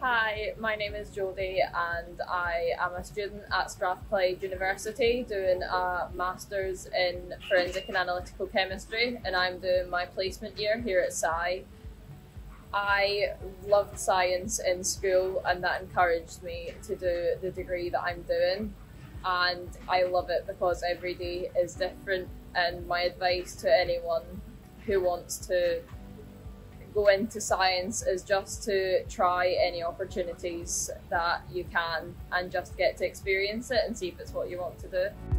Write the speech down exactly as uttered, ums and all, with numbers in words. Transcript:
Hi, my name is Jodie and I am a student at Strathclyde University doing a Masters in Forensic and Analytical Chemistry, and I'm doing my placement year here at S I. I loved science in school and that encouraged me to do the degree that I'm doing, and I love it because every day is different, and my advice to anyone who wants to go into science is just to try any opportunities that you can and just get to experience it and see if it's what you want to do.